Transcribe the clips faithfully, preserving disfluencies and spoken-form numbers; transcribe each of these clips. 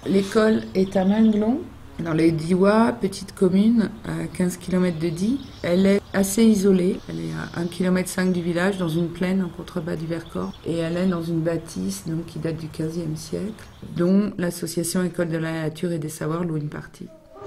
L'école est à Minglon, dans les Diois, petite commune à quinze kilomètres de Die. Elle est assez isolée, elle est à un virgule cinq kilomètre du village, dans une plaine en contrebas du Vercors. Et elle est dans une bâtisse donc, qui date du quinzième siècle, dont l'association École de la Nature et des Savoirs loue une partie.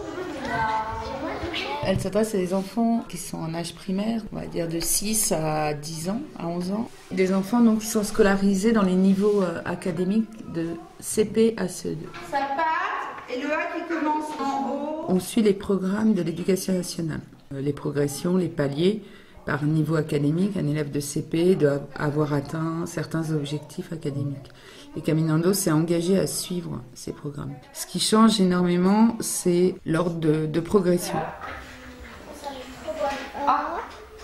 Elle s'adresse à des enfants qui sont en âge primaire, on va dire de six à dix ans, à onze ans. Des enfants donc, qui sont scolarisés dans les niveaux euh, académiques de C P à C E deux. Ça part et le A qui commence en haut. On suit les programmes de l'éducation nationale. Euh, les progressions, les paliers, par niveau académique, un élève de C P doit avoir atteint certains objectifs académiques. Et Caminando s'est engagé à suivre ces programmes. Ce qui change énormément, c'est l'ordre de, de progression. Ah.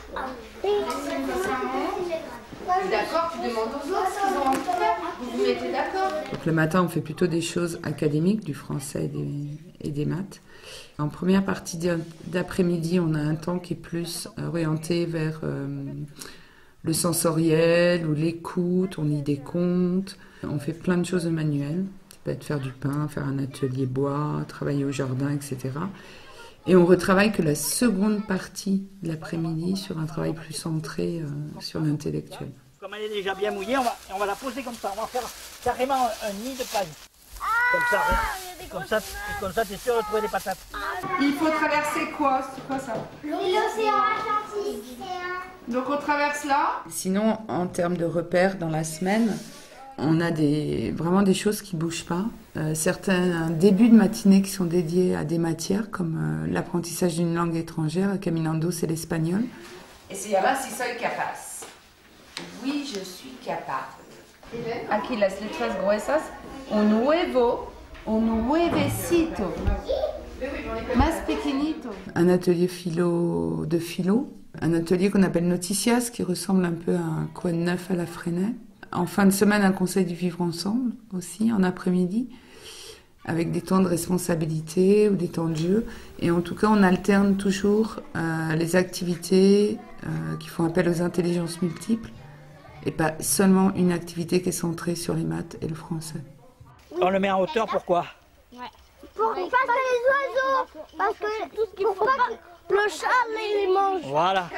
D'accord, tu demandes aux autres ce qu'ils ont envie de faire. Vous vous mettez d'accord. Donc le matin, on fait plutôt des choses académiques, du français et des, et des maths. En première partie d'après-midi, on a un temps qui est plus orienté vers euh, le sensoriel ou l'écoute, on lit des contes, on fait plein de choses manuelles. Ça peut être faire du pain, faire un atelier bois, travailler au jardin, et cetera. Et on retravaille que la seconde partie de l'après-midi sur un travail plus centré euh, sur l'intellectuel. Comme elle est déjà bien mouillée, on va, on va la poser comme ça. On va faire carrément un, un nid de paille. Comme ça, comme ça, comme ça, tu es sûr de trouver des patates. Il faut traverser quoi? C'est quoi ça? L'océan Atlantique. Donc on traverse là. Sinon, en termes de repères dans la semaine, on a des, vraiment des choses qui ne bougent pas. Euh, certains débuts de matinée qui sont dédiés à des matières, comme euh, l'apprentissage d'une langue étrangère. Caminando, c'est l'espagnol. Et se llama Si soy capaz. Oui, je suis capable. Aquí las letras gruesas. Un huevo, un huevecito. Más pequeñito. Un atelier philo de philo. Un atelier qu'on appelle Noticias, qui ressemble un peu à un coin neuf à la Freinet. En fin de semaine, un conseil du vivre ensemble aussi, en après-midi, avec des temps de responsabilité ou des temps de jeu. Et en tout cas, on alterne toujours euh, les activités euh, qui font appel aux intelligences multiples et pas seulement une activité qui est centrée sur les maths et le français. On le met en hauteur, pourquoi? Ouais. Pour pas que les oiseaux, parce que tout ce qu'il faut pas que le chat les mange. Voilà.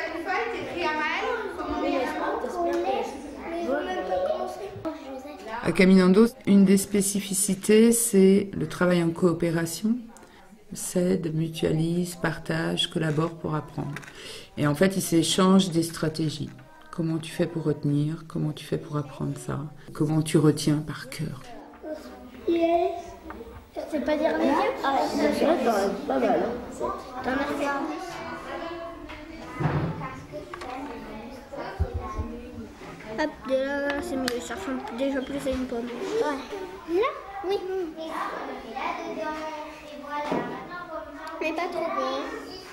À Caminando, une des spécificités, c'est le travail en coopération. S'aide, mutualise, partage, collabore pour apprendre. Et en fait, ils s'échangent des stratégies. Comment tu fais pour retenir? Comment tu fais pour apprendre ça? Comment tu retiens par cœur? Yes. C'est pas dire les yeux? Ah, c'est pas mal. T'en as fait un? Hop, de là, là c'est mieux, ça ressemble déjà plus à une pomme. Ouais. Là? Oui. Mais pas trop beau.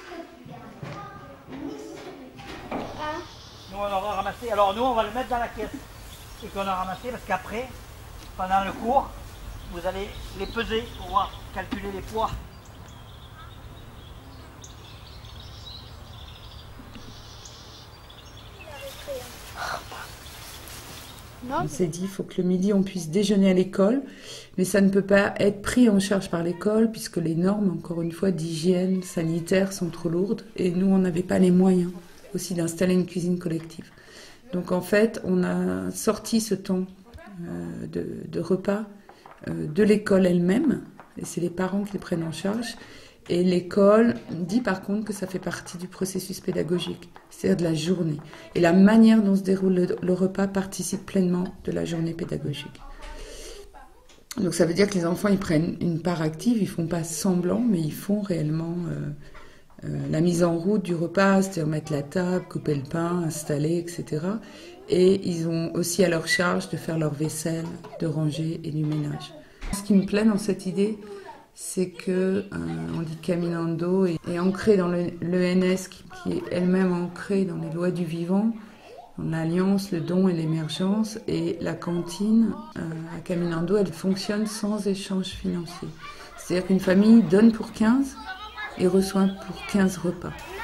Ah. Nous, on aura ramassé. Alors, nous, on va le mettre dans la caisse. Et qu'on a ramassé parce qu'après, pendant le cours, vous allez les peser pour pouvoir calculer les poids. On s'est dit qu'il faut que le midi on puisse déjeuner à l'école, mais ça ne peut pas être pris en charge par l'école puisque les normes, encore une fois, d'hygiène sanitaire sont trop lourdes et nous on n'avait pas les moyens aussi d'installer une cuisine collective. Donc en fait on a sorti ce temps euh, de, de repas euh, de l'école elle-même et c'est les parents qui le prennent en charge. Et l'école dit par contre que ça fait partie du processus pédagogique, c'est-à-dire de la journée. Et la manière dont se déroule le, le repas participe pleinement de la journée pédagogique. Donc ça veut dire que les enfants ils prennent une part active, ils ne font pas semblant, mais ils font réellement euh, euh, la mise en route du repas, c'est-à-dire mettre la table, couper le pain, installer, et cetera. Et ils ont aussi à leur charge de faire leur vaisselle, de ranger et du ménage. Ce qui me plaît dans cette idée, c'est que, euh, on dit Caminando est, est ancré dans l'E N S qui, qui est elle-même ancrée dans les lois du vivant, dans l'alliance, le don et l'émergence. Et la cantine euh, à Caminando, elle fonctionne sans échange financier. C'est-à-dire qu'une famille donne pour quinze et reçoit pour quinze repas.